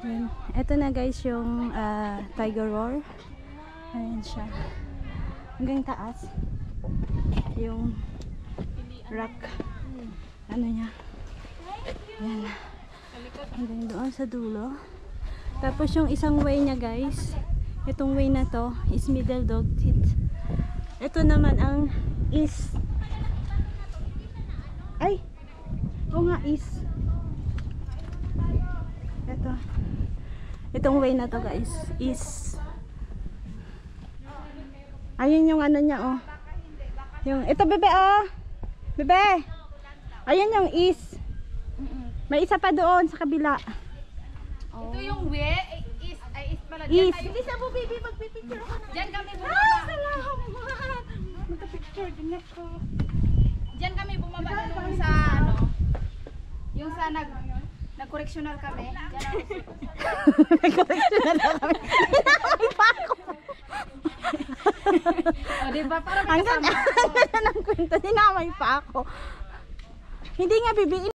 Ayan. Ito na guys yung Tiger Roar. Ayan siya. Hanggang taas. Yung rock. Ano niya. Ayan. Hanggang doon sa dulo. Tapos yung isang way niya guys. Itong way na to is Middle Dog Teeth. Ito naman ang east. Ay! Oo nga east. Ito. Itong way na to guys is ayun yung ano niya oh. Yung ito bebe oh. Bebe. Ayun yung east. May isa pa doon sa kabila. Ito yung way, east pala. East. Hindi sa mo baby, magpipicture ako na. Diyan kami bumaba. Salamat. Magka-picture din ako. Diyan kami bumaba na nung sa ano. Yung sa nag-correctional kami. Diyan ako. Nag-correctional na kami. Hinamay pa ako. O diba, parang may Ang ganda ng kwento. Hinamay pa ako. Hindi nga bibiin.